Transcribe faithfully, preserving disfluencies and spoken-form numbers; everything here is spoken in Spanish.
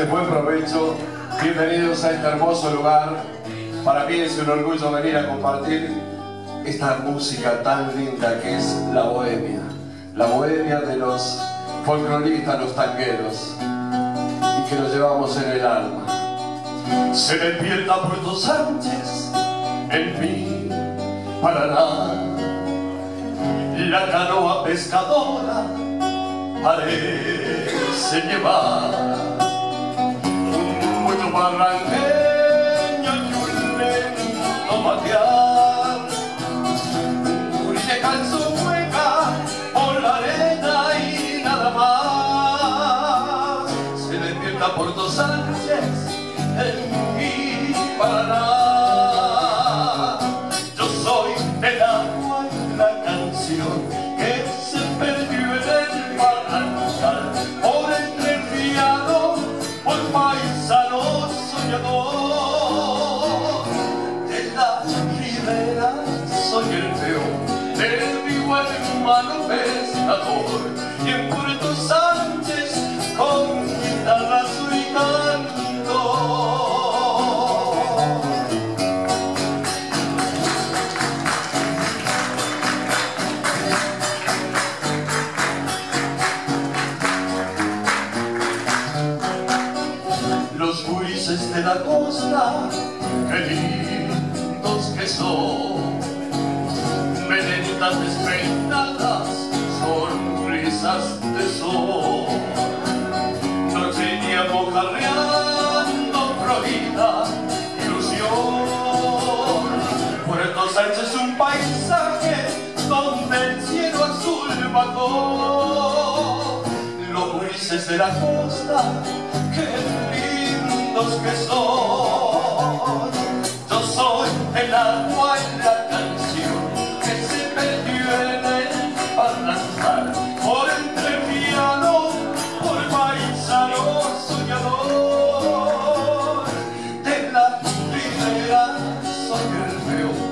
ustedes buen provecho. Bienvenidos a este hermoso lugar. Para mí es un orgullo venir a compartir esta música tan linda que es la bohemia. La bohemia de los folcloristas, los tangueros, y que lo llevamos en el alma. Se despierta Puerto Sánchez, en mí, Paraná. La canoa pescadora parece llevar un mucho barranqueño y un lento matear. Un guri de calzón juega por la arena y nada más. Se despierta Puerto Sánchez, en mi Paraná. Yo soy el agua y la canción que se perdió en el barrancal, por entrerriano, por paisano soñador. De la ribera soy el peón, del vivo hermano pescador, y en Puerto Sánchez con guitarra soy cantor. Los gurises de la costa, qué lindos que son, meletas despeinadas, sonrisas de sol. Nocheña mojarreando, florida ilusión. Puerto Sánchez es un paisaje donde el cielo azul bajó. Los gurises de la costa, qué lindos que son. Yo soy el agua y la canción que se perdió en el barrancal, por entrerriano, por paisano soñador. De la ribera soy el peón,